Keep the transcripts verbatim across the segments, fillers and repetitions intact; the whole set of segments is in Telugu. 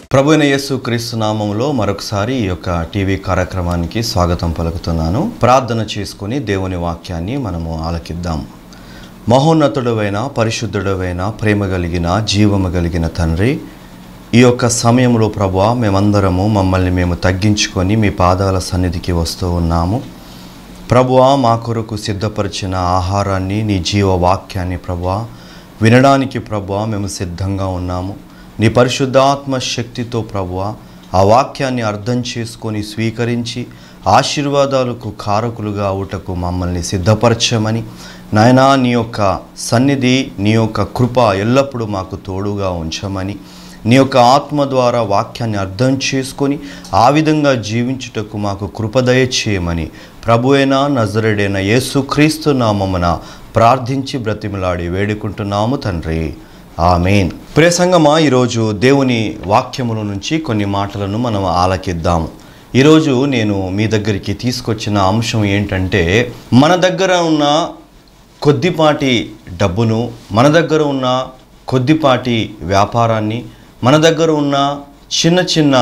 ప్రభువైన యేసుక్రీస్తు నామములో మరొకసారి ఈ యొక్క టీవీ కార్యక్రమానికి స్వాగతం పలుకుతున్నాను. ప్రార్థన చేసుకుని దేవుని వాక్యాన్ని మనము ఆలకిద్దాం. మహోన్నతుడైన పరిశుద్ధుడైన ప్రేమ కలిగిన జీవము కలిగిన తండ్రి, ఈ యొక్క సమయంలో ప్రభువా మేమందరము మమ్మల్ని మేము తగ్గించుకొని మీ పాదాల సన్నిధికి వస్తూ ఉన్నాము. ప్రభువా మా కొరకు సిద్ధపరిచిన ఆహారాన్ని, నీ జీవ వాక్యాన్ని ప్రభువా వినడానికి ప్రభువా మేము సిద్ధంగా ఉన్నాము. నీ పరిశుద్ధాత్మ శక్తితో ప్రభువా ఆ వాక్యాన్ని అర్థం చేసుకొని స్వీకరించి ఆశీర్వాదాలకు కారకులుగా అవుటకు మమ్మల్ని సిద్ధపరచమని నాయనా, నీ యొక్క సన్నిధి, నీ యొక్క కృప ఎల్లప్పుడూ మాకు తోడుగా ఉంచమని, నీ యొక్క ఆత్మ ద్వారా వాక్యాన్ని అర్థం చేసుకొని ఆ విధంగా జీవించుటకు మాకు కృప దయచేయమని ప్రభువైన నజరేయుడైన యేసుక్రీస్తు నామమున ప్రార్థించి బ్రతిమలాడి వేడుకుంటున్నాము తండ్రి, ఆమేన్. ప్రియ సంగమా, ఈరోజు దేవుని వాక్యముల నుంచి కొన్ని మాటలను మనం ఆలకిద్దాం. ఈరోజు నేను మీ దగ్గరికి తీసుకొచ్చిన అంశం ఏంటంటే, మన దగ్గర ఉన్న కొద్దిపాటి డబ్బును, మన దగ్గర ఉన్న కొద్దిపాటి వ్యాపారాన్ని, మన దగ్గర ఉన్న చిన్న చిన్న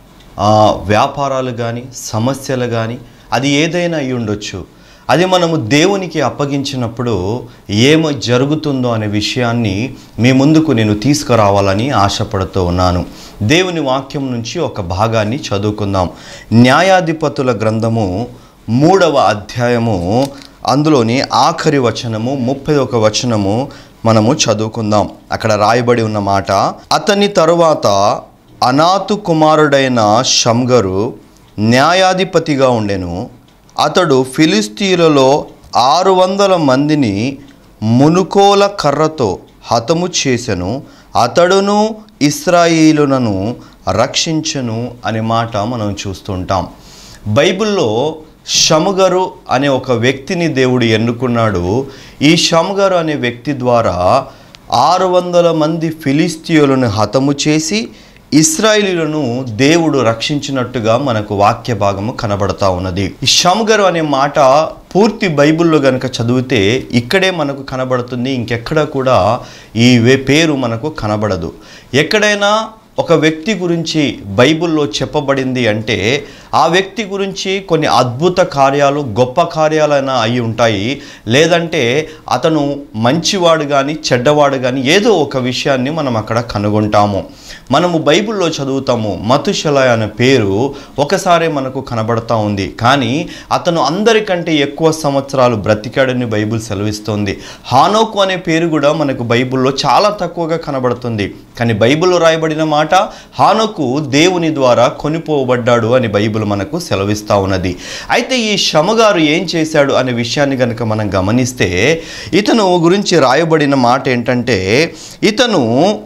వ్యాపారాలు కానీ సమస్యలు కానీ అది ఏదైనా అయి ఉండొచ్చు, అది మనము దేవునికి అప్పగించినప్పుడు ఏమో జరుగుతుందో అనే విషయాన్ని మీ ముందుకు నేను తీసుకురావాలని ఆశపడుతూ ఉన్నాను. దేవుని వాక్యం నుంచి ఒక భాగాన్ని చదువుకుందాం. న్యాయాధిపతుల గ్రంథము మూడవ అధ్యాయము అందులోని ఆఖరి వచనము ముప్పై ఒక వచనము మనము చదువుకుందాం. అక్కడ రాయబడి ఉన్న మాట, అతని తరువాత అనాతు కుమారుడైన షమ్గరు న్యాయాధిపతిగా ఉండెను. అతడు ఫిలిస్తీయులలో ఆరు వందల మందిని మునుకోల కర్రతో హతము చేసెను. అతడును ఇశ్రాయేలులను రక్షించెను అనే మాట మనం చూస్తుంటాం. బైబిల్లో షమ్గరు అనే ఒక వ్యక్తిని దేవుడు ఎన్నుకున్నాడు. ఈ షమ్గరు అనే వ్యక్తి ద్వారా ఆరు వందల మంది ఫిలిస్తీయులను హతము చేసి ఇశ్రాయేలీయులను దేవుడు రక్షించినట్టుగా మనకు వాక్య భాగము కనబడతా ఉన్నది. ఈ షమ్గరు అనే మాట పూర్తి బైబిల్లో గనుక చదివితే ఇక్కడే మనకు కనబడుతుంది, ఇంకెక్కడ కూడా ఈ పేరు మనకు కనబడదు. ఎక్కడైనా ఒక వ్యక్తి గురించి బైబిల్లో చెప్పబడింది అంటే ఆ వ్యక్తి గురించి కొన్ని అద్భుత కార్యాలు, గొప్ప కార్యాలైనా అయి ఉంటాయి, లేదంటే అతను మంచివాడు కానీ చెడ్డవాడు కానీ ఏదో ఒక విషయాన్ని మనం అక్కడ కనుగొంటాము. మనము బైబిల్లో చదువుతాము, మతుషల అనే పేరు ఒకసారి మనకు కనబడతా ఉంది, కానీ అతను అందరికంటే ఎక్కువ సంవత్సరాలు బ్రతికాడని బైబిల్ సెలవిస్తుంది. హానోకు అనే పేరు కూడా మనకు బైబిల్లో చాలా తక్కువగా కనబడుతుంది, కానీ బైబిల్లో రాయబడిన మాట హానోకు దేవుని ద్వారా కొనిపోబడ్డాడు అని బైబిల్ మనకు సెలవిస్తూ ఉన్నది. అయితే ఈ షమ్గరు ఏం చేశాడు అనే విషయాన్ని కనుక మనం గమనిస్తే, ఇతను గురించి రాయబడిన మాట ఏంటంటే, ఇతను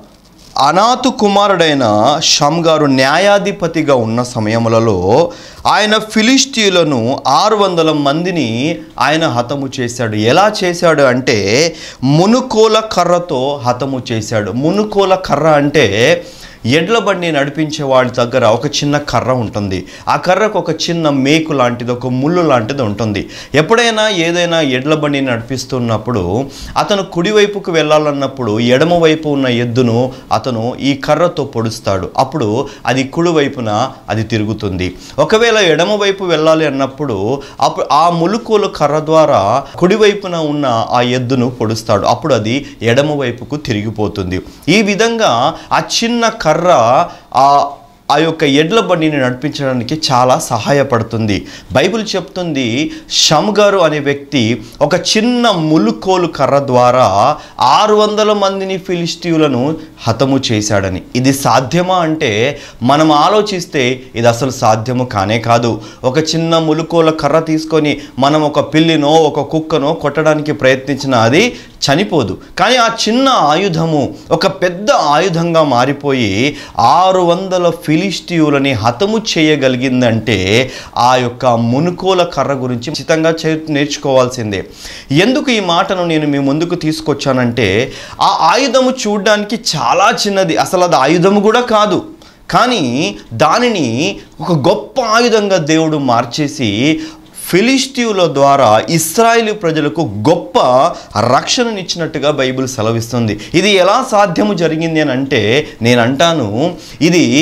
అనాతు కుమారుడైన షమ్గరు న్యాయాధిపతిగా ఉన్న సమయములలో ఆయన ఫిలిస్తీయులను ఆరు వందల మందిని ఆయన హతము చేశాడు. ఎలా చేశాడు అంటే మునుకోల కర్రతో హతము చేశాడు. మునుకోల కర్ర అంటే ఎడ్ల బండి నడిపించే వాళ్ళ దగ్గర ఒక చిన్న కర్ర ఉంటుంది. ఆ కర్రకు ఒక చిన్న మేకు లాంటిది, ఒక ముళ్ళు లాంటిది ఉంటుంది. ఎప్పుడైనా ఏదైనా ఎడ్ల బండి నడిపిస్తున్నప్పుడు అతను కుడివైపుకు వెళ్ళాలన్నప్పుడు ఎడమవైపు ఉన్న ఎద్దును అతను ఈ కర్రతో పొడుస్తాడు. అప్పుడు అది కుడివైపున అది తిరుగుతుంది. ఒకవేళ ఎడమవైపు వెళ్ళాలి అన్నప్పుడు అప్పుడు ఆ ములుకోలు కర్ర ద్వారా కుడివైపున ఉన్న ఆ ఎద్దును పొడుస్తాడు. అప్పుడు అది ఎడమవైపుకు తిరిగిపోతుంది. ఈ విధంగా ఆ చిన్న కర్ర ఆ ఆ యొక్క ఎడ్ల బండిని నడిపించడానికి చాలా సహాయపడుతుంది. బైబిల్ చెప్తుంది, షమ్గరు అనే వ్యక్తి ఒక చిన్న ములుకోలు కర్ర ద్వారా ఆరు వందల మందిని ఫిలిస్తీయులను హతము చేశాడని. ఇది సాధ్యమా అంటే మనం ఆలోచిస్తే ఇది అసలు సాధ్యము కానే కాదు. ఒక చిన్న ములుకోల కర్ర తీసుకొని మనం ఒక పిల్లినో ఒక కుక్కనో కొట్టడానికి ప్రయత్నించినా అది చనిపోదు. కానీ ఆ చిన్న ఆయుధము ఒక పెద్ద ఆయుధంగా మారిపోయి ఆరు వందల ఫిలిస్తీయులని హతము చేయగలిగిందంటే ఆ యొక్క మునుకోల కర్ర గురించి ఖచ్చితంగా నేర్చుకోవాల్సిందే. ఎందుకు ఈ మాటను నేను మీ ముందుకు తీసుకొచ్చానంటే, ఆ ఆయుధము చూడడానికి చాలా చిన్నది, అసలు అది ఆయుధము కూడా కాదు, కానీ దానిని ఒక గొప్ప ఆయుధంగా దేవుడు మార్చేసి ఫిలిస్తీయుల ద్వారా ఇశ్రాయేలు ప్రజలకు గొప్ప రక్షణనిచ్చినట్టుగా బైబిల్ సెలవిస్తుంది. ఇది ఎలా సాధ్యము జరిగింది అని అంటే నేను అంటాను, ఇది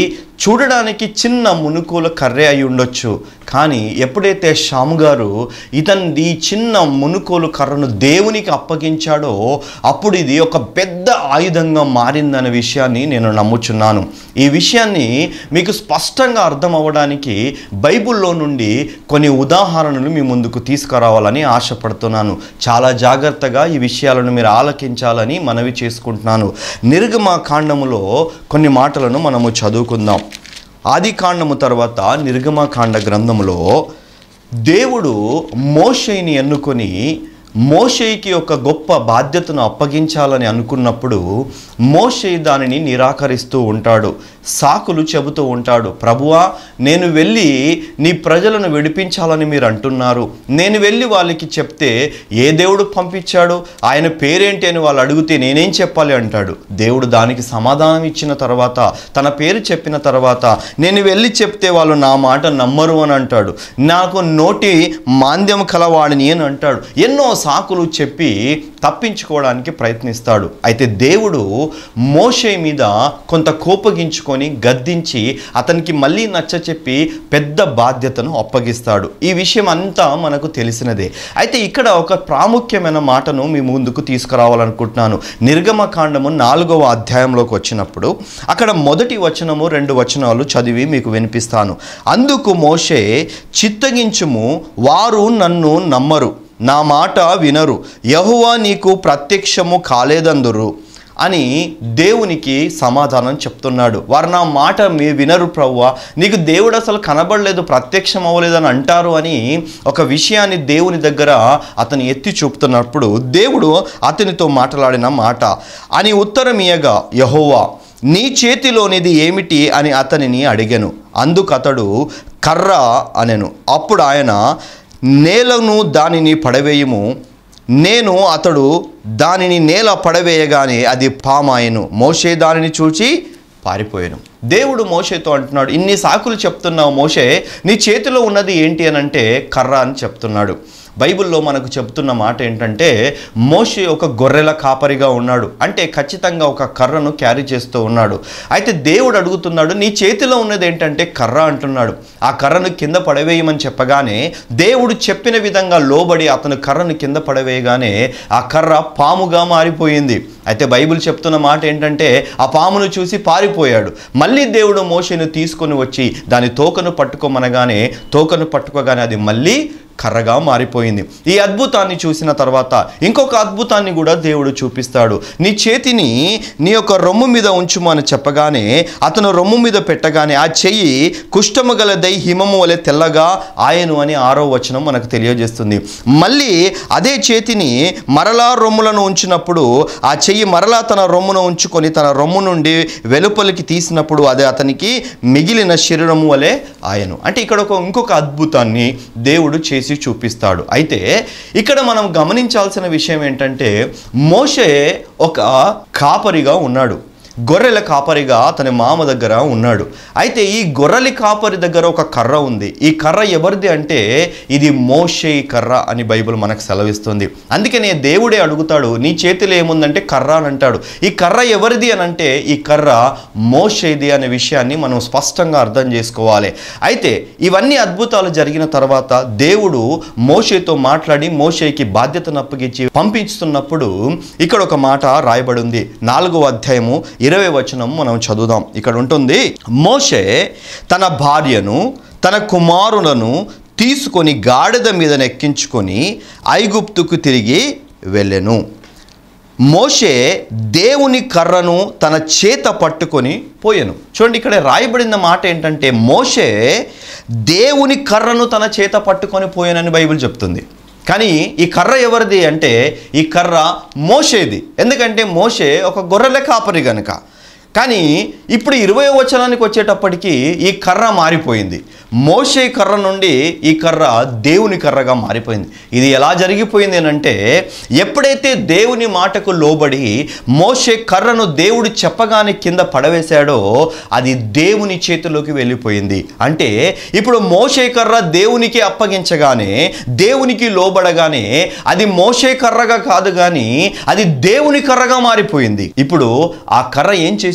చూడడానికి చిన్న మునుకుల కర్రే అయి ఉండొచ్చు, కానీ ఎప్పుడైతే షాము గారు ఇతని చిన్న మునుకోలు కర్రను దేవునికి అప్పగించాడో అప్పుడు ఇది ఒక పెద్ద ఆయుధంగా మారిందనే విషయాన్ని నేను నమ్ముచున్నాను. ఈ విషయాన్ని మీకు స్పష్టంగా అర్థం అవ్వడానికి బైబిల్లో నుండి కొన్ని ఉదాహరణలు మీ ముందుకు తీసుకురావాలని ఆశపడుతున్నాను. చాలా జాగ్రత్తగా ఈ విషయాలను మీరు ఆలకించాలని మనవి చేసుకుంటున్నాను. నిర్గమకాండములో కొన్ని మాటలను మనము చదువుకుందాం. ఆది కాండము తర్వాత నిర్గమకాండ గ్రంథములో దేవుడు మోషేని ఎన్నుకొని మోషేకి ఒక గొప్ప బాధ్యతను అప్పగించాలని అనుకున్నప్పుడు మోషే దానిని నిరాకరిస్తూ ఉంటాడు, సాకులు చెబుతూ ఉంటాడు. ప్రభువా, నేను వెళ్ళి నీ ప్రజలను విడిపించాలని మీరు అంటున్నారు, నేను వెళ్ళి వాళ్ళకి చెప్తే ఏ దేవుడు పంపించాడు, ఆయన పేరేంటి అని వాళ్ళు అడిగితే నేనేం చెప్పాలి అంటాడు. దేవుడు దానికి సమాధానం ఇచ్చిన తర్వాత, తన పేరు చెప్పిన తర్వాత, నేను వెళ్ళి చెప్తే వాళ్ళు నా మాట నమ్మరు అని అంటాడు, నాకు నోటి మాంద్యం కలవాడిని అని అంటాడు. ఎన్నో సాకులు చెప్పి తప్పించుకోవడానికి ప్రయత్నిస్తాడు. అయితే దేవుడు మోషే మీద కొంత కోపగించుకొని గద్దించి అతనికి మళ్ళీ నచ్చ చెప్పి పెద్ద బాధ్యతను అప్పగిస్తాడు. ఈ విషయం అంతా మనకు తెలిసినదే. అయితే ఇక్కడ ఒక ప్రాముఖ్యమైన మాటను మీ ముందుకు తీసుకురావాలనుకుంటున్నాను. నిర్గమకాండము నాలుగవ అధ్యాయంలోకి వచ్చినప్పుడు అక్కడ మొదటి వచనము రెండు వచనాలు చదివి మీకు వినిపిస్తాను. అందుకు మోషే, చిత్తగించుము, వారు నన్ను నమ్మరు, నా మాట వినరు, యెహోవా నీకు ప్రత్యక్షము కాలేదందురు అని దేవునికి సమాధానం చెప్తున్నాడు. వారు నా మాట మీ వినరు ప్రభువా, నీకు దేవుడు అసలు కనబడలేదు, ప్రత్యక్షం అవ్వలేదని అంటారు అని ఒక విషయాన్ని దేవుని దగ్గర అతను ఎత్తి చూపుతున్నప్పుడు దేవుడు అతనితో మాట్లాడిన మాట అని ఉత్తరం ఇయ్యగా, యెహోవా నీ చేతిలోనిది ఏమిటి అని అతనిని అడిగాను. అందుకు అతడు కర్ర అనెను. అప్పుడు ఆయన, నేలను దానిని పడవేయము. నేను అతడు దానిని నేల పడవేయగానే అది పామాయను. మోషే దానిని చూచి పారిపోయాను. దేవుడు మోషేతో అంటున్నాడు, ఇన్ని సాకులు చెప్తున్నావు మోషే, నీ చేతిలో ఉన్నది ఏంటి అని అంటే కర్ర అని చెప్తున్నాడు. బైబిల్లో మనకు చెప్తున్న మాట ఏంటంటే మోషే ఒక గొర్రెల కాపరిగా ఉన్నాడు, అంటే ఖచ్చితంగా ఒక కర్రను క్యారీ చేస్తూ ఉన్నాడు. అయితే దేవుడు అడుగుతున్నాడు, నీ చేతిలో ఉన్నది ఏంటంటే కర్ర అంటున్నాడు. ఆ కర్రను కింద పడవేయమని చెప్పగానే దేవుడు చెప్పిన విధంగా లోబడి అతను కర్రను కింద పడవేయగానే ఆ కర్ర పాముగా మారిపోయింది. అయితే బైబిల్ చెప్తున్న మాట ఏంటంటే ఆ పామును చూసి పారిపోయాడు. మళ్ళీ దేవుడు మోషేను తీసుకొని వచ్చి దాని తోకను పట్టుకోమనగానే తోకను పట్టుకోగానే అది మళ్ళీ కర్రగా మారిపోయింది. ఈ అద్భుతాన్ని చూసిన తర్వాత ఇంకొక అద్భుతాన్ని కూడా దేవుడు చూపిస్తాడు. నీ చేతిని నీ యొక్క రొమ్ము మీద ఉంచుము అని చెప్పగానే అతను రొమ్ము మీద పెట్టగానే ఆ చెయ్యి కుష్ఠము గలదై హిమము వలె తెల్లగా ఆయను అని ఆరో వచనం మనకు తెలియజేస్తుంది. మళ్ళీ అదే చేతిని మరలా రొమ్ములను ఉంచినప్పుడు ఆ చెయ్యి మరలా తన రొమ్మును ఉంచుకొని తన రొమ్ము నుండి వెలుపలికి తీసినప్పుడు అది అతనికి మిగిలిన శరీరము వలె ఆయను. అంటే ఇక్కడ ఒక ఇంకొక అద్భుతాన్ని దేవుడు చేసి చూపిస్తాడు. అయితే ఇక్కడ మనం గమనించాల్సిన విషయం ఏంటంటే మోషే ఒక కాపరిగా ఉన్నాడు, గొర్రెల కాపరిగా తన మామ దగ్గర ఉన్నాడు. అయితే ఈ గొర్రెల కాపరి దగ్గర ఒక కర్ర ఉంది. ఈ కర్ర ఎవరిది అంటే ఇది మోషే కర్ర అని బైబిల్ మనకు సెలవిస్తుంది. అందుకనే దేవుడే అడుగుతాడు, నీ చేతిలో ఏముందంటే కర్ర అని అంటాడు. ఈ కర్ర ఎవరిది అని అంటే ఈ కర్ర మోషేది అనే విషయాన్ని మనం స్పష్టంగా అర్థం చేసుకోవాలి. అయితే ఇవన్నీ అద్భుతాలు జరిగిన తర్వాత దేవుడు మోషేతో మాట్లాడి మోషేకి బాధ్యతను అప్పగించి పంపించుతున్నప్పుడు ఇక్కడ ఒక మాట రాయబడి ఉంది. నాలుగో అధ్యాయము ఇరవై వచనం మనం చదువుదాం. ఇక్కడ ఉంటుంది, మోషే తన భార్యను తన కుమారులను తీసుకొని గాడిద మీద ఎక్కించుకొని ఐగుప్తుకు తిరిగి వెళ్ళెను. మోషే దేవుని కర్రను తన చేత పట్టుకొని పోయెను. చూడండి, ఇక్కడ రాయబడిన మాట ఏంటంటే మోషే దేవుని కర్రను తన చేత పట్టుకొని పోయానని బైబిల్ చెప్తుంది. కానీ ఈ కర్ర ఎవరిది అంటే ఈ కర్ర మోషేది. ఎందుకంటే మోషే ఒక గొర్రెల కాపరి గనుక. కానీ ఇప్పుడు ఇరవై వచనానికి వచ్చేటప్పటికి ఈ కర్ర మారిపోయింది. మోషే కర్ర నుండి ఈ కర్ర దేవుని కర్రగా మారిపోయింది. ఇది ఎలా జరిగిపోయింది అంటే ఎప్పుడైతే దేవుని మాటకు లోబడి మోషే కర్రను దేవుడు చెప్పగానే కింద పడవేశాడో అది దేవుని చేతిలోకి వెళ్ళిపోయింది. అంటే ఇప్పుడు మోషే కర్ర దేవునికి అప్పగించగానే దేవునికి లోబడగానే అది మోషే కర్రగా కాదు కానీ అది దేవుని కర్రగా మారిపోయింది. ఇప్పుడు ఆ కర్ర ఏం చేసి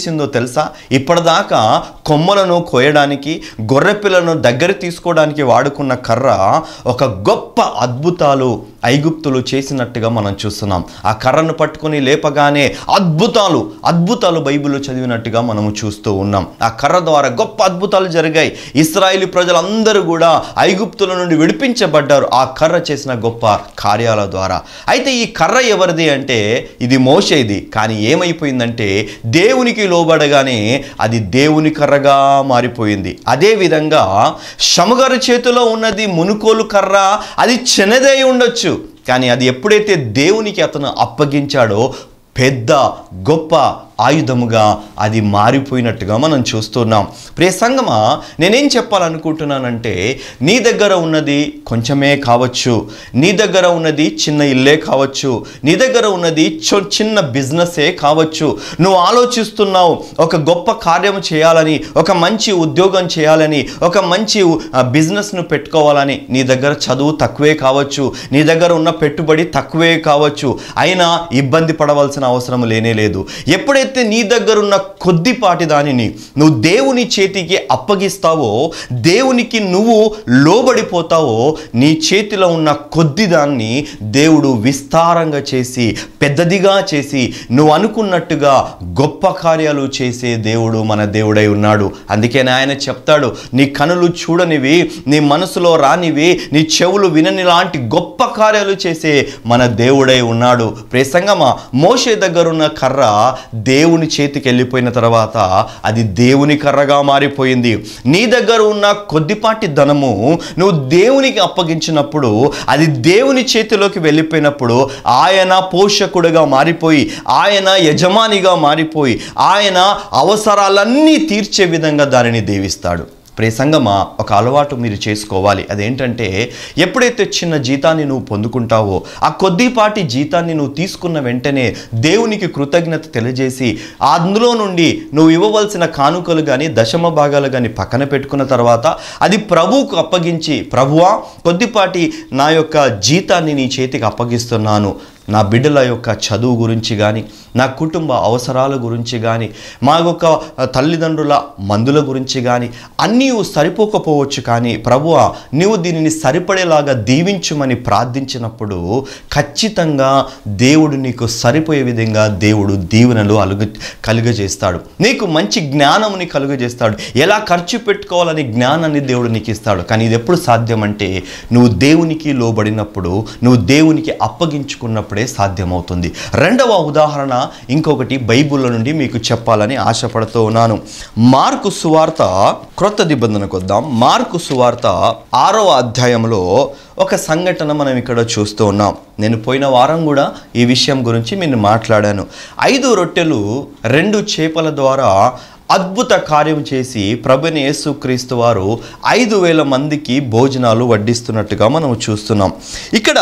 చేసిందో తెలుసా? ఇప్పటిదాకా కొమ్మలను కోయడానికి, గొర్రెపిల్లను దగ్గర తీసుకోవడానికి వాడుకున్న కర్ర ఒక గొప్ప అద్భుతాలు ఐగుప్తులు చేసినట్టుగా మనం చూస్తున్నాం. ఆ కర్రను పట్టుకొని లేపగానే అద్భుతాలు అద్భుతాలు బైబిల్లో చదివినట్టుగా మనము చూస్తూ ఉన్నాం. ఆ కర్ర ద్వారా గొప్ప అద్భుతాలు జరిగాయి. ఇశ్రాయేలు ప్రజలందరూ కూడా ఐగుప్తుల నుండి విడిపించబడ్డారు ఆ కర్ర చేసిన గొప్ప కార్యాల ద్వారా. అయితే ఈ కర్ర ఎవరిది అంటే ఇది మోషేది. కానీ ఏమైపోయిందంటే దేవునికి లోబడగానే అది దేవుని కర్రగా మారిపోయింది. అదేవిధంగా షముగారు చేతిలో ఉన్నది మునుకోలు కర్ర, అది చిన్నదై ఉండొచ్చు, కానీ అది ఎప్పుడైతే దేవునికి అతను అప్పగించాడో పెద్ద గొప్ప ఆయుధముగా అది మారిపోయినట్టుగా మనం చూస్తున్నాం. ప్రియ సంగమా, నేనేం చెప్పాలనుకుంటున్నానంటే నీ దగ్గర ఉన్నది కొంచెమే కావచ్చు, నీ దగ్గర ఉన్నది చిన్న ఇల్లే కావచ్చు, నీ దగ్గర ఉన్నది చిన్న బిజినెసే కావచ్చు. నువ్వు ఆలోచిస్తున్నావు ఒక గొప్ప కార్యం చేయాలని, ఒక మంచి ఉద్యోగం చేయాలని, ఒక మంచి బిజినెస్ను పెట్టుకోవాలని. నీ దగ్గర చదువు తక్కువే కావచ్చు, నీ దగ్గర ఉన్న పెట్టుబడి తక్కువే కావచ్చు, అయినా ఇబ్బంది పడవలసిన అవసరం లేనే లేదు. ఎప్పుడైతే నీ దగ్గర ఉన్న కొద్దిపాటి దానిని నువ్వు దేవుని చేతికి అప్పగిస్తావో, దేవునికి నువ్వు లోబడిపోతావో, నీ చేతిలో ఉన్న కొద్ది దాన్ని దేవుడు విస్తారంగా చేసి పెద్దదిగా చేసి నువ్వు అనుకున్నట్టుగా గొప్ప కార్యాలు చేసే దేవుడు మన దేవుడై ఉన్నాడు. అందుకే ఆయన చెప్తాడు, నీ కనులు చూడనివి, నీ మనసులో రానివి, నీ చెవులు వినని లాంటి గొప్ప కార్యాలు చేసే మన దేవుడై ఉన్నాడు. ప్రియ సంగమా, మోషే దగ్గర ఉన్న కర్ర దేవుని చేతికి వెళ్ళిపోయిన తర్వాత అది దేవుని కర్రగా మారిపోయింది. నీ దగ్గర ఉన్న కొద్దిపాటి ధనము నువ్వు దేవునికి అప్పగించినప్పుడు, అది దేవుని చేతిలోకి వెళ్ళిపోయినప్పుడు ఆయన పోషకుడుగా మారిపోయి, ఆయన యజమానిగా మారిపోయి, ఆయన అవసరాలన్నీ తీర్చే విధంగా దానిని దీవిస్తాడు. ప్రియ సంగమా, ఒక అలవాటు మీరు చేసుకోవాలి. అదేంటంటే ఎప్పుడైతే చిన్న జీతాన్ని నువ్వు పొందుకుంటావో, ఆ కొద్దిపాటి జీతాన్ని నువ్వు తీసుకున్న వెంటనే దేవునికి కృతజ్ఞత తెలియజేసి అందులో నుండి నువ్వు ఇవ్వవలసిన కానుకలు కానీ దశమ భాగాలు కానీ పక్కన పెట్టుకున్న తర్వాత అది ప్రభువుకు అప్పగించి, ప్రభువా కొద్దిపాటి నా యొక్క జీతాన్ని నీ చేతికి అప్పగిస్తున్నాను, నా బిడ్డల యొక్క చదువు గురించి కానీ, నా కుటుంబ అవసరాల గురించి కానీ, మా యొక్క తల్లిదండ్రుల మందుల గురించి కానీ అన్నీ సరిపోకపోవచ్చు, కానీ ప్రభువా నీవు దీనిని సరిపడేలాగా దీవించుమని ప్రార్థించినప్పుడు ఖచ్చితంగా దేవుడు నీకు సరిపోయే విధంగా దేవుడు దీవెనలు అలుగు కలుగజేస్తాడు. నీకు మంచి జ్ఞానముని కలుగజేస్తాడు. ఎలా ఖర్చు పెట్టుకోవాలని జ్ఞానాన్ని దేవుడు నీకు ఇస్తాడు. కానీ ఇది ఎప్పుడు సాధ్యమంటే నువ్వు దేవునికి లోబడినప్పుడు, నువ్వు దేవునికి అప్పగించుకున్నప్పుడు సాధ్యమవుతుంది. రెండవ ఉదాహరణ ఇంకొకటి బైబిల్లో నుండి మీకు చెప్పాలని ఆశపడుతూ ఉన్నాను. మార్కు సువార్త, క్రొత్త నిబంధనకు వద్దాం. మార్కు సువార్త ఆరవ అధ్యాయంలో ఒక సంఘటన మనం ఇక్కడ చూస్తూ ఉన్నాం. నేను పోయిన వారం కూడా ఈ విషయం గురించి నేను మాట్లాడాను. ఐదు రొట్టెలు రెండు చేపల ద్వారా అద్భుత కార్యం చేసి ప్రభుని యేసుక్రీస్తు వారు ఐదు వేల మందికి భోజనాలు వడ్డిస్తున్నట్టుగా మనం చూస్తున్నాం. ఇక్కడ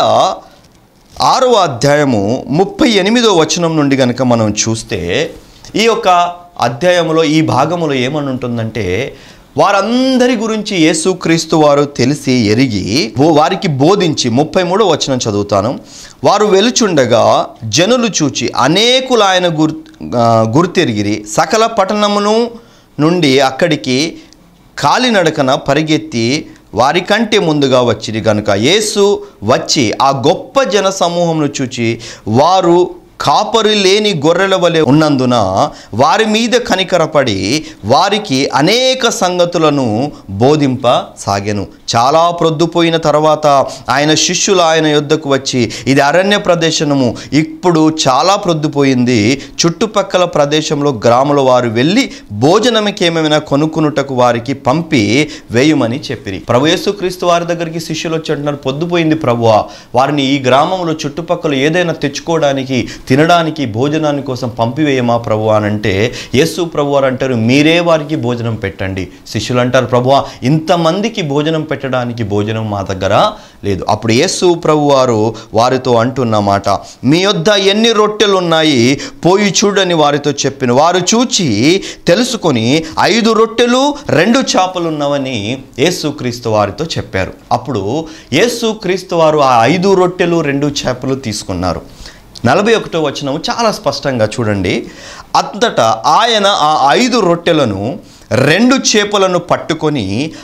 ఆరవ అధ్యాయము ముప్పై ఎనిమిదో వచనం నుండి కనుక మనం చూస్తే, ఈ యొక్క అధ్యాయంలో ఈ భాగంలో ఏమని ఉంటుందంటే, వారందరి గురించి యేసుక్రీస్తు వారు తెలిసి ఎరిగి వారికి బోధించి, ముప్పై మూడో వచనం చదువుతాను. వారు వెలుచుండగా జనులు చూచి అనేకులు ఆయన గుర్ గుర్తెరిగిరి, సకల పట్టణమును నుండి అక్కడికి కాలినడకన పరిగెత్తి వారికంటే ముందుగా వచ్చిరి గనుక యేసు వచ్చి ఆ గొప్ప జన సమూహమును చూచి వారు కాపరి లేని గొర్రెల వలె ఉన్నందున వారి మీద కనికరపడి వారికి అనేక సంగతులను బోధింపసాగెను. చాలా ప్రొద్దుపోయిన తర్వాత ఆయన శిష్యులు ఆయన యొద్దకు వచ్చి, ఇది అరణ్య ప్రదేశము, ఇప్పుడు చాలా ప్రొద్దుపోయింది, చుట్టుపక్కల ప్రదేశంలో గ్రాముల వారు వెళ్ళి భోజనముకి ఏమైనా కొనుక్కునుటకు వారికి పంపి వేయమని చెప్పిరి. ప్రభు యేసుక్రీస్తు వారి దగ్గరికి శిష్యులు వచ్చి అంటున్నారు, పొద్దుపోయింది ప్రభువా, వారిని ఈ గ్రామంలో చుట్టుపక్కల ఏదైనా తెచ్చుకోవడానికి, తినడానికి, భోజనాన్ని కోసం పంపివేయమా ప్రభు అని అంటే, యేసు ప్రభు వారు అంటారు, మీరే వారికి భోజనం పెట్టండి. శిష్యులు అంటారు, ప్రభువా ఇంతమందికి భోజనం పెట్టడానికి భోజనం మా దగ్గర లేదు. అప్పుడు యేసు ప్రభు వారు వారితో అంటున్నమాట, మీ యొద్ద ఎన్ని రొట్టెలు ఉన్నాయి పోయి చూడని వారితో చెప్పిన. వారు చూచి తెలుసుకొని ఐదు రొట్టెలు రెండు చేపలు ఉన్నవని యేసుక్రీస్తు వారితో చెప్పారు. అప్పుడు యేసుక్రీస్తు వారు ఆ ఐదు రొట్టెలు రెండు చేపలు తీసుకున్నారు. నలభై ఒకటో వచనం చాలా స్పష్టంగా చూడండి. అంతటా ఆయన ఆ ఐదు రొట్టెలను రెండు చేపలను పట్టుకొని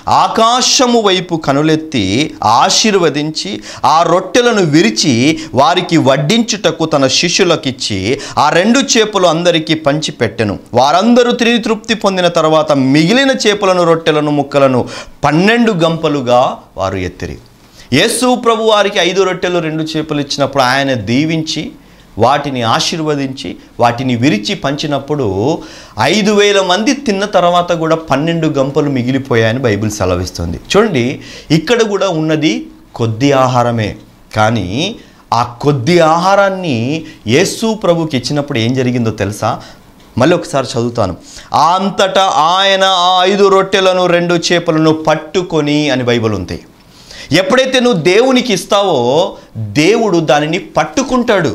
ఆకాశము వైపు కనులెత్తి ఆశీర్వదించి ఆ రొట్టెలను విరిచి వారికి వడ్డించుటకు తన శిష్యులకిచ్చి ఆ రెండు చేపలు అందరికీ పంచిపెట్టెను. వారందరూ తిరిగి తృప్తి పొందిన తర్వాత మిగిలిన చేపలను రొట్టెలను ముక్కలను పన్నెండు గంపలుగా వారు ఎత్తిరి. యేసు ప్రభు వారికి ఐదు రొట్టెలు రెండు చేపలు ఇచ్చినప్పుడు ఆయన దీవించి వాటిని ఆశీర్వదించి వాటిని విరిచి పంచినప్పుడు ఐదు వేల మంది తిన్న తర్వాత కూడా పన్నెండు గంపలు మిగిలిపోయాయని బైబిల్ సెలవిస్తుంది. చూడండి, ఇక్కడ కూడా ఉన్నది కొద్ది ఆహారమే, కానీ ఆ కొద్ది ఆహారాన్ని యేసు ప్రభుకి ఇచ్చినప్పుడు ఏం జరిగిందో తెలుసా? మళ్ళీ ఒకసారి చదువుతాను. అంతటా ఆయన ఆ ఐదు రొట్టెలను రెండు చేపలను పట్టుకొని అని బైబిల్ ఉంది. ఎప్పుడైతే నువ్వు దేవునికి ఇస్తావో దేవుడు దానిని పట్టుకుంటాడు.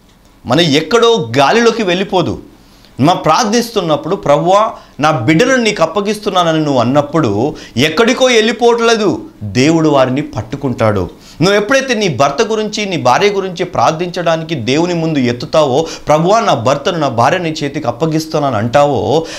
మనం ఎక్కడో గాలిలోకి వెళ్ళిపోదు. మా ప్రార్థిస్తున్నప్పుడు ప్రభువా నా బిడ్డలను నీకు అప్పగిస్తున్నానని నువ్వు అన్నప్పుడు ఎక్కడికో వెళ్ళిపోవట్లేదు, దేవుడు వారిని పట్టుకుంటాడు. నువ్వు ఎప్పుడైతే నీ భర్త గురించి నీ భార్య గురించి ప్రార్థించడానికి దేవుని ముందు ఎత్తుతావో, ప్రభువా నా భర్తను నా భార్యని చేతికి అప్పగిస్తున్నాను అంటావో,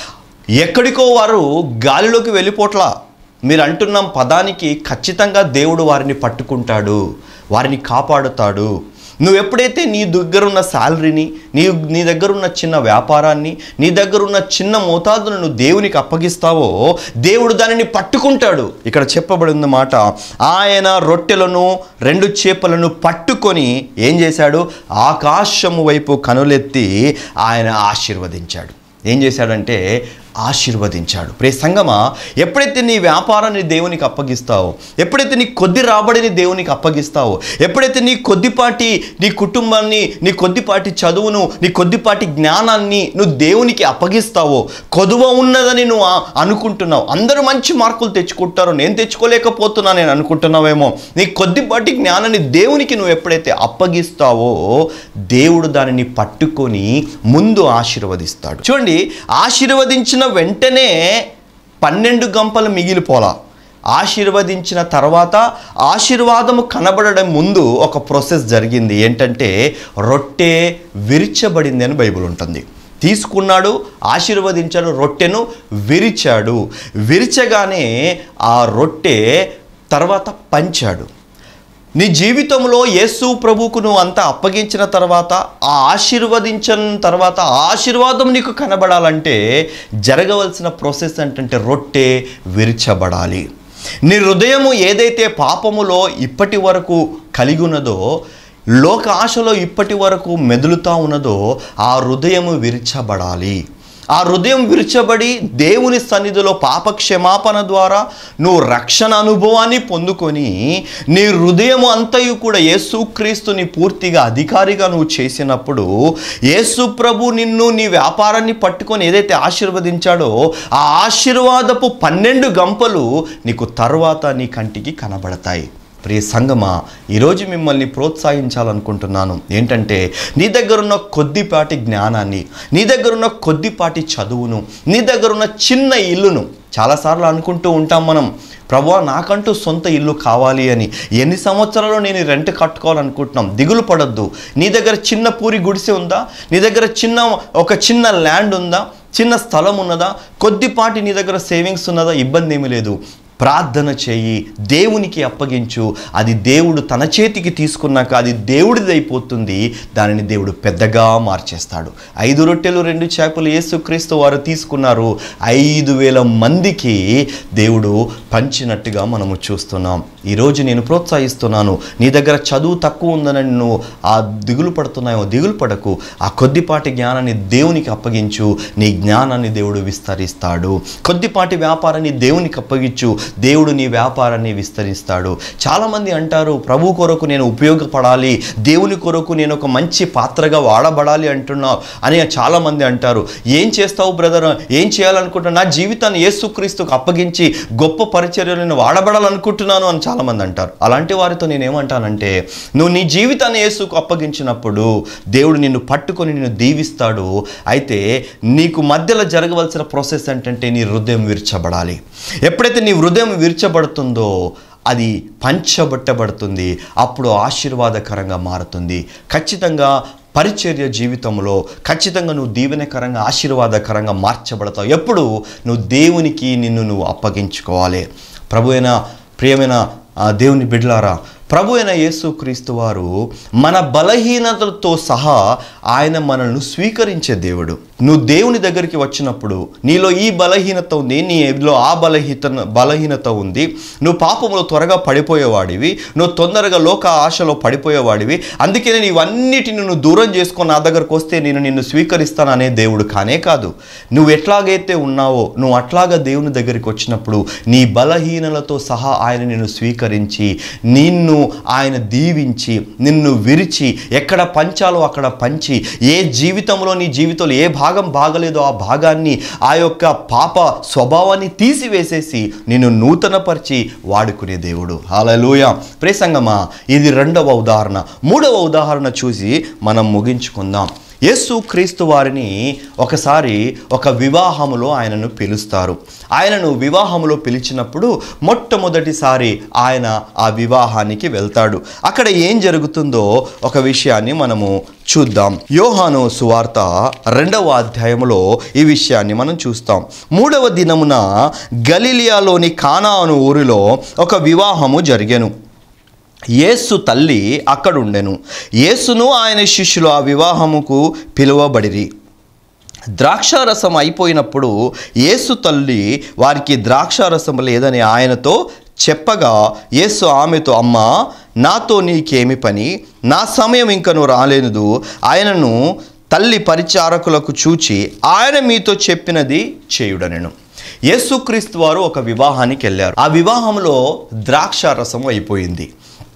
ఎక్కడికో వారు గాలిలోకి వెళ్ళిపోట్లా. మీరు అంటున్న పదానికి ఖచ్చితంగా దేవుడు వారిని పట్టుకుంటాడు, వారిని కాపాడుతాడు. నువ్వు ఎప్పుడైతే నీ దగ్గరున్న శాలరీని, నీ నీ దగ్గరున్న చిన్న వ్యాపారాన్ని, నీ దగ్గరున్న చిన్న మోతాదును నువ్వు దేవునికి అప్పగిస్తావో దేవుడు దానిని పట్టుకుంటాడు. ఇక్కడ చెప్పబడిన మాట, ఆయన రొట్టెలను రెండు చేపలను పట్టుకొని ఏం చేశాడు? ఆకాశము వైపు కనులెత్తి ఆయన ఆశీర్వదించాడు. ఏం చేశాడంటే ఆశీర్వదించాడు. ప్రియ సంగమా, ఎప్పుడైతే నీ వ్యాపారాన్ని దేవునికి అప్పగిస్తావో, ఎప్పుడైతే నీ కొద్ది రాబడిని దేవునికి అప్పగిస్తావో, ఎప్పుడైతే నీ కొద్దిపాటి నీ కుటుంబాన్ని, నీ కొద్దిపాటి చదువును, నీ కొద్దిపాటి జ్ఞానాన్ని నువ్వు దేవునికి అప్పగిస్తావో, కొదువ ఉన్నదని నువ్వు అనుకుంటున్నావు. అందరూ మంచి మార్కులు తెచ్చుకుంటారు, నేను తెచ్చుకోలేకపోతున్నా నేను అనుకుంటున్నావేమో. నీ కొద్దిపాటి జ్ఞానాన్ని దేవునికి నువ్వు ఎప్పుడైతే అప్పగిస్తావో దేవుడు దానిని పట్టుకొని ముందు ఆశీర్వదిస్తాడు. చూడండి, ఆశీర్వదించిన వెంటనే పన్నెండు గంపలు మిగిలిపోలా. ఆశీర్వదించిన తర్వాత ఆశీర్వాదము కనబడడం ముందు ఒక ప్రాసెస్ జరిగింది. ఏంటంటే రొట్టె విరిచబడింది అని బైబిల్ ఉంటుంది. తీసుకున్నాడు, ఆశీర్వదించాడు, రొట్టెను విరిచాడు. విరిచగానే ఆ రొట్టె తర్వాత పంచాడు. నీ జీవితంలో యేసు ప్రభువుకు నువ్వు అంతా అప్పగించిన తర్వాత, ఆ ఆశీర్వదించిన తర్వాత ఆశీర్వాదం నీకు కనబడాలంటే జరగవలసిన ప్రాసెస్ ఏంటంటే రొట్టె విరిచబడాలి. నీ హృదయము ఏదైతే పాపములో ఇప్పటి వరకు కలిగి ఉన్నదో, లోక ఆశలో ఇప్పటి వరకు మెదులుతా ఉన్నదో, ఆ హృదయము విరిచబడాలి. ఆ హృదయం విరిచబడి దేవుని సన్నిధిలో పాప క్షమాపణ ద్వారా నువ్వు రక్షణ అనుభవాన్ని పొందుకొని నీ హృదయం అంతయు కూడా యేసుక్రీస్తుని పూర్తిగా అధికారిగా నువ్వు చేసినప్పుడు యేసు ప్రభు నిన్ను నీ వ్యాపారాన్ని పట్టుకొని ఏదైతే ఆశీర్వదించాడో ఆ ఆశీర్వాదపు పన్నెండు గంపలు నీకు తర్వాత నీ కంటికి కనబడతాయి. ప్రియ సంగమా, ఈరోజు మిమ్మల్ని ప్రోత్సహించాలనుకుంటున్నాను. ఏంటంటే నీ దగ్గరున్న కొద్దిపాటి జ్ఞానాన్ని, నీ దగ్గరున్న కొద్దిపాటి చదువును, నీ దగ్గరున్న చిన్న ఇల్లును, చాలాసార్లు అనుకుంటూ ఉంటాం మనం, ప్రభువా నాకంటూ సొంత ఇల్లు కావాలి అని. ఎన్ని సంవత్సరాలు నేను రెంట్ కట్టుకోవాలనుకుంటున్నాం. దిగులు పడొద్దు. నీ దగ్గర చిన్న పూరి గుడిసె ఉందా? నీ దగ్గర చిన్న ఒక చిన్న ల్యాండ్ ఉందా? చిన్న స్థలం ఉన్నదా? కొద్దిపాటి నీ దగ్గర సేవింగ్స్ ఉన్నదా? ఇబ్బంది ఏమీ లేదు. ప్రార్థన చేయి, దేవునికి అప్పగించు. అది దేవుడు తన చేతికి తీసుకున్నాక అది దేవుడిది అయిపోతుంది. దానిని దేవుడు పెద్దగా మార్చేస్తాడు. ఐదు రొట్టెలు రెండు చేపలు యేసుక్రీస్తు వారు తీసుకున్నారు. ఐదు వేల మందికి దేవుడు పంచినట్టుగా మనము చూస్తున్నాం. ఈరోజు నేను ప్రోత్సహిస్తున్నాను. నీ దగ్గర చదువు తక్కువ ఉందని నువ్వు ఆ దిగులు పడుతున్నాయో, దిగులు పడకు. ఆ కొద్దిపాటి జ్ఞానాన్ని దేవునికి అప్పగించు. నీ జ్ఞానాన్ని దేవుడు విస్తరిస్తాడు. కొద్దిపాటి వ్యాపారాన్ని దేవునికి అప్పగించు. దేవుడు నీ వ్యాపారాన్ని విస్తరిస్తాడు. చాలామంది అంటారు, ప్రభు కొరకు నేను ఉపయోగపడాలి, దేవుని కొరకు నేను ఒక మంచి పాత్రగా వాడబడాలి అంటున్నావు అని చాలామంది అంటారు. ఏం చేస్తావు బ్రదర్? ఏం చేయాలనుకుంటున్నా? నా జీవితాన్ని యేసుక్రీస్తుకు అప్పగించి గొప్ప పరిచర్యలను వాడబడాలనుకుంటున్నాను అని చాలామంది అంటారు. అలాంటి వారితో నేనేమంటానంటే, నువ్వు నీ జీవితాన్ని యేసుకు అప్పగించినప్పుడు దేవుడు నిన్ను పట్టుకొని నిన్ను దీవిస్తాడు. అయితే నీకు మధ్యలో జరగవలసిన ప్రాసెస్ ఏంటంటే నీ హృదయం విరచబడాలి. ఎప్పుడైతే నీ హృదయం విరచబడుతుందో అది పంచబట్టబడుతుంది. అప్పుడు ఆశీర్వాదకరంగా మారుతుంది. ఖచ్చితంగా పరిచర్య జీవితంలో ఖచ్చితంగా నువ్వు దీవెనకరంగా ఆశీర్వాదకరంగా మార్చబడతావు. ఎప్పుడు నువ్వు దేవునికి నిన్ను నువ్వు అప్పగించుకోవాలి. ప్రభు అయిన ప్రియమైన దేవుని బిడ్డలారా, ప్రభు అయిన యేసుక్రీస్తు వారు మన బలహీనతలతో సహా ఆయన మనల్ని స్వీకరించే దేవుడు. నువ్వు దేవుని దగ్గరికి వచ్చినప్పుడు నీలో ఈ బలహీనత ఉంది, నీలో ఆ బలహీత బలహీనత ఉంది, నువ్వు పాపంలో త్వరగా పడిపోయేవాడివి, నువ్వు తొందరగా లోక ఆశలో పడిపోయేవాడివి, అందుకే నేను ఇవన్నిటిని నువ్వు దూరం చేసుకొని నా దగ్గరకు వస్తే నేను నిన్ను స్వీకరిస్తాను అనే దేవుడు కానే కాదు. నువ్వు ఎట్లాగైతే ఉన్నావో నువ్వు అట్లాగా దేవుని దగ్గరికి వచ్చినప్పుడు నీ బలహీనలతో సహా ఆయన నిన్ను స్వీకరించి నిన్ను ఆయన దీవించి నిన్ను విరిచి ఎక్కడ పంచాలో అక్కడ పంచి, ఏ జీవితంలో నీ జీవితంలో ఏ భాగం బాగలేదో ఆ భాగాన్ని, ఆ యొక్క పాప స్వభావాన్ని తీసివేసేసి నిన్ను నూతనపరిచి వాడుకునే దేవుడు. హల్లెలూయా. ప్రియ సంగమా, ఇది రెండవ ఉదాహరణ. మూడవ ఉదాహరణ చూసి మనం ముగించుకుందాం. యేసు క్రీస్తు వారిని ఒకసారి ఒక వివాహములో ఆయనను పిలుస్తారు. ఆయనను వివాహములో పిలిచినప్పుడు మొట్టమొదటిసారి ఆయన ఆ వివాహానికి వెళ్తాడు. అక్కడ ఏం జరుగుతుందో ఒక విషయాన్ని మనము చూద్దాం. యోహాను సువార్త రెండవ అధ్యాయములో ఈ విషయాన్ని మనం చూస్తాం. మూడవ దినమున గలిలియాలోని కానా అను ఊరిలో ఒక వివాహము జరిగెను. యేసు తల్లి అక్కడుండెను. యేసును ఆయన శిష్యులు ఆ వివాహముకు పిలువబడిరి. ద్రాక్షారసం అయిపోయినప్పుడు యేసు తల్లి వారికి ద్రాక్షారసం లేదని ఆయనతో చెప్పగా యేసు ఆమెతో, అమ్మా, నాతో నీకేమి పని? నా సమయం ఇంకను రాలేదు. ఆయనను తల్లి పరిచారకులకు చూచి ఆయన మీతో చెప్పినది చేయుడనెను. యేసుక్రీస్తు వారు ఒక వివాహానికి వెళ్ళారు. ఆ వివాహంలో ద్రాక్షారసం అయిపోయింది.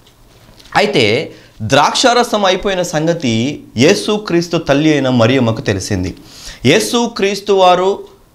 అయితే ద్రాక్షారసం అయిపోయిన సంగతి యేసుక్రీస్తు తల్లి అయిన మరియమ్మకు తెలిసింది. యేసుక్రీస్తు వారు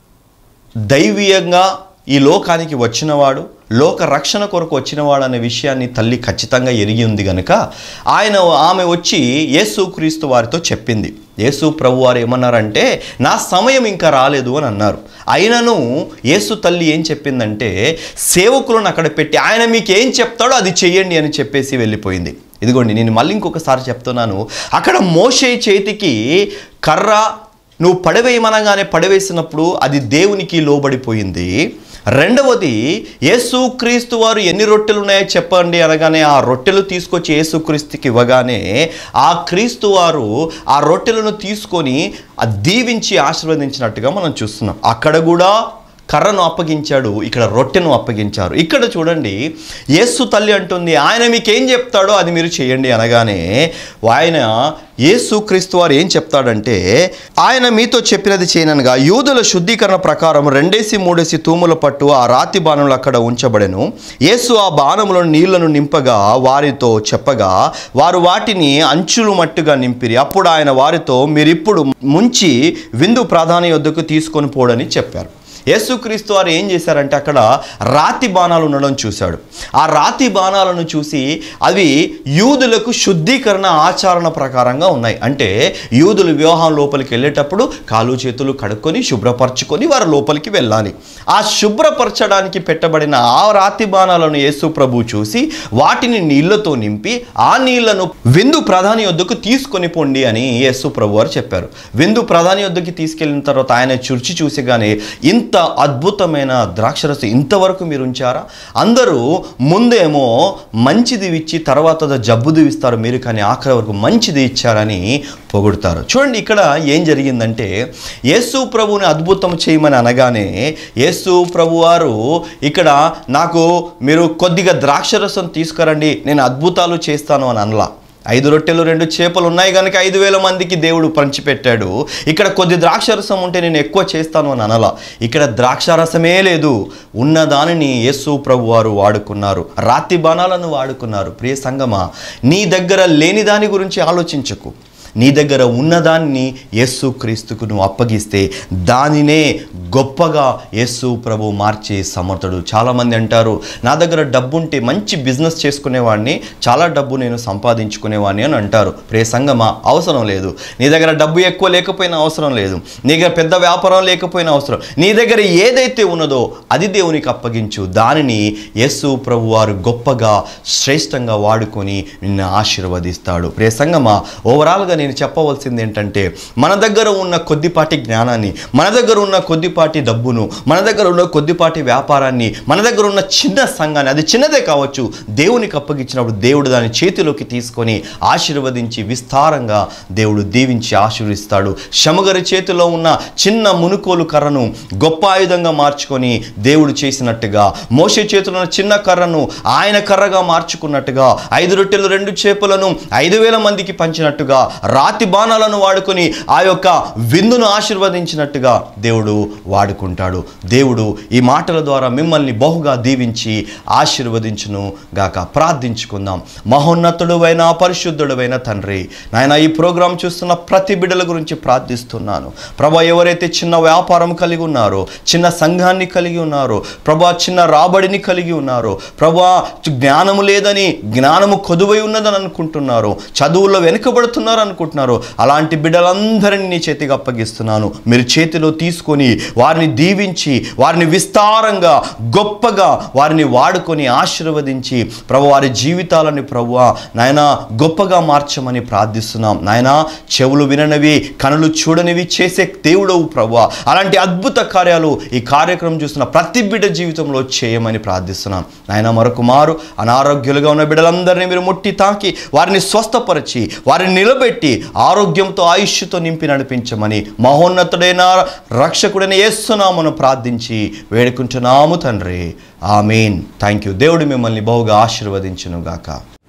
దైవీయంగా ఈ లోకానికి వచ్చినవాడు, లోక రక్షణ కొరకు వచ్చినవాడు అనే విషయాన్ని తల్లి ఖచ్చితంగా ఎరిగి ఉంది కనుక ఆయన ఆమె వచ్చి యేసుక్రీస్తు వారితో చెప్పింది. యేసు ప్రభు వారు ఏమన్నారంటే, నా సమయం ఇంకా రాలేదు అని అన్నారు. అయినను యేసు తల్లి ఏం చెప్పిందంటే, సేవకులను అక్కడ పెట్టి ఆయన మీకు ఏం చెప్తాడో అది చెయ్యండి అని చెప్పేసి వెళ్ళిపోయింది. ఇదిగోండి, నేను మళ్ళీ ఇంకొకసారి చెప్తున్నాను. అక్కడ మోషే చేతికి కర్ర నువ్వు పడవేయమనగానే పడవేసినప్పుడు అది దేవునికి లోబడిపోయింది. రెండవది, యేసుక్రీస్తు వారు ఎన్ని రొట్టెలు ఉన్నాయో చెప్పండి అనగానే ఆ రొట్టెలు తీసుకొచ్చి యేసుక్రీస్తుకి ఇవ్వగానే ఆ క్రీస్తు వారు ఆ రొట్టెలను తీసుకొని దీవించి ఆశీర్వదించినట్టుగా మనం చూస్తున్నాం. అక్కడ కూడా కర్రను అప్పగించాడు, ఇక్కడ రొట్టెను అప్పగించారు. ఇక్కడ చూడండి, యేసు తల్లి అంటుంది ఆయన మీకు ఏం చెప్తాడో అది మీరు చేయండి అనగానే ఆయన యేసుక్రీస్తు వారు ఏం చెప్తాడంటే, ఆయన మీతో చెప్పినది చేయననగా యూదుల శుద్ధీకరణ ప్రకారం రెండేసి మూడేసి తూముల పట్టు ఆ రాతి బాణములు అక్కడ ఉంచబడెను. యేసు ఆ బాణములను నీళ్లను నింపగా వారితో చెప్పగా వారు వాటిని అంచులు మట్టుగా నింపిరి. అప్పుడు ఆయన వారితో, మీరిప్పుడు ముంచి విందు ప్రధాని యొద్దకు తీసుకొని పోడని చెప్పారు. యేసుక్రీస్తు వారు ఏం చేశారంటే అక్కడ రాతి బాణాలు ఉండడం చూశాడు. ఆ రాతి బాణాలను చూసి అవి యూదులకు శుద్ధీకరణ ఆచరణ ప్రకారంగా ఉన్నాయి. అంటే యూదులు వివాహం లోపలికి వెళ్ళేటప్పుడు కాలు చేతులు కడుక్కొని శుభ్రపరచుకొని వారు లోపలికి వెళ్ళాలి. ఆ శుభ్రపరచడానికి పెట్టబడిన ఆ రాతి బాణాలను యేసు ప్రభు చూసి వాటిని నీళ్లతో నింపి ఆ నీళ్లను విందు ప్రధాని యొద్దకు తీసుకొని పొండి అని యేసు ప్రభు వారు చెప్పారు. విందు ప్రధాని యొద్దకి తీసుకెళ్ళిన తర్వాత ఆయన చుర్చి చూసిగానే, ఇంత అద్భుతమైన ద్రాక్షరసం ఇంతవరకు మీరు ఉంచారా? అందరూ ముందేమో మంచిది ఇచ్చి తర్వాత జబ్బుది ఇస్తారు, మీరు కానీ ఆఖరి వరకు మంచిది ఇచ్చారని పొగుడుతారు. చూడండి, ఇక్కడ ఏం జరిగిందంటే యేసు ప్రభువుని అద్భుతం చేయమని అనగానే యేసు ప్రభు వారు ఇక్కడ నాకు మీరు కొద్దిగా ద్రాక్షరసం తీసుకురండి, నేను అద్భుతాలు చేస్తాను అని అనలా. ఐదు రొట్టెలు రెండు చేపలు ఉన్నాయి కనుక ఐదు వేల మందికి దేవుడు పంచిపెట్టాడు. ఇక్కడ కొద్ది ద్రాక్షరసం ఉంటే నేను ఎక్కువ చేస్తాను అని అనలా. ఇక్కడ ద్రాక్షరసమే లేదు, ఉన్నదానిని యేసు ప్రభు వారు వాడుకున్నారు, రాతి బాణాలను వాడుకున్నారు. ప్రియ సంగమా, నీ దగ్గర లేని దాని గురించి ఆలోచించకు. నీ దగ్గర ఉన్నదాన్ని యేసు క్రీస్తుకు నువ్వు అప్పగిస్తే దానినే గొప్పగా యేసు ప్రభు మార్చే సమర్థుడు. చాలామంది అంటారు, నా దగ్గర డబ్బు ఉంటే మంచి బిజినెస్ చేసుకునేవాడిని, చాలా డబ్బు నేను సంపాదించుకునేవాడిని అని అంటారు. ప్రియ సంగమా, అవసరం లేదు. నీ దగ్గర డబ్బు ఎక్కువ లేకపోయినా అవసరం లేదు, నీ దగ్గర పెద్ద వ్యాపారం లేకపోయినా అవసరం. నీ దగ్గర ఏదైతే ఉన్నదో అది దేవునికి అప్పగించు. దానిని యేసు ప్రభు వారు గొప్పగా శ్రేష్టంగా వాడుకొని నిన్ను ఆశీర్వదిస్తాడు. ప్రియ సంగమా, ఓవరాల్గా నేను చెప్పవలసింది ఏంటంటే, మన దగ్గర ఉన్న కొద్దిపాటి జ్ఞానాన్ని, మన దగ్గర ఉన్న కొద్దిపాటి డబ్బును, మన దగ్గర ఉన్న కొద్దిపాటి వ్యాపారాన్ని, మన దగ్గర ఉన్న చిన్న సంఘాన్ని, అది చిన్నదే కావచ్చు, దేవునికి అప్పగించినప్పుడు దేవుడు దాని చేతిలోకి తీసుకొని ఆశీర్వదించి విస్తారంగా దేవుడు దీవించి ఆశీర్వదిస్తాడు. శమగరి చేతిలో ఉన్న చిన్న మునుకోలు కర్రను గొప్ప ఆయుధంగా మార్చుకొని దేవుడు చేసినట్టుగా, మోషే చేతిలో ఉన్న చిన్న కర్రను ఆయన కర్రగా మార్చుకున్నట్టుగా, ఐదు రొట్టెలు రెండు చేపలను ఐదు వేల మందికి పంచినట్టుగా, రాతి బాణాలను వాడుకొని ఆ యొక్క విందును ఆశీర్వదించినట్టుగా దేవుడు వాడుకుంటాడు. దేవుడు ఈ మాటల ద్వారా మిమ్మల్ని బహుగా దీవించి ఆశీర్వదించును గాక. ప్రార్థించుకుందాం. మహోన్నతుడువైన పరిశుద్ధుడైన తండ్రి, నాయన ఈ ప్రోగ్రాం చూస్తున్న ప్రతి బిడ్డల గురించి ప్రార్థిస్తున్నాను ప్రభా. ఎవరైతే చిన్న వ్యాపారం కలిగి ఉన్నారో, చిన్న సంఘాన్ని కలిగి ఉన్నారో ప్రభా, చిన్న రాబడిని కలిగి ఉన్నారో ప్రభా, జ్ఞానము లేదని, జ్ఞానము కొదువై ఉన్నదని అనుకుంటున్నారు, చదువుల్లో వెనుకబడుతున్నారు అనుకుంటున్నారు, అలాంటి బిడ్డలందరినీ నీ చేతికి అప్పగిస్తున్నాను. మీరు చేతిలో తీసుకొని వారిని దీవించి, వారిని విస్తారంగా గొప్పగా వారిని వాడుకొని ఆశీర్వదించి ప్రభు వారి జీవితాలని ప్రభు నాయన గొప్పగా మార్చమని ప్రార్థిస్తున్నాం. నాయన చెవులు విననివి, కనులు చూడనివి చేసే దేవుడవు ప్రభు. అలాంటి అద్భుత కార్యాలు ఈ కార్యక్రమం చూస్తున్న ప్రతి బిడ్డ జీవితంలో చేయమని ప్రార్థిస్తున్నాం. నాయన మరొక మారు అనారోగ్యాలుగా ఉన్న బిడ్డలందరినీ మీరు ముట్టి తాకి వారిని స్వస్థపరిచి వారిని నిలబెట్టి ఆరోగ్యంతో ఆయుష్తో నింపి నడిపించమని మహోన్నతుడైన రక్షకుడైన యేసు నామమున ప్రార్థించి వేడుకుంటున్నాము తండ్రి. ఆమేన్. Thank you. దేవుడు మిమ్మల్ని బహుగా ఆశీర్వదించును గాక.